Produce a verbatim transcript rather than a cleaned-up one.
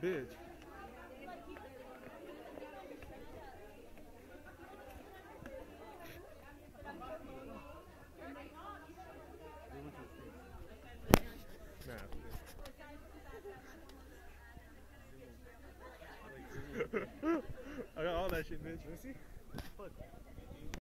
bitch. Nah. I got all that shit, bitch. Let me see. Fuck.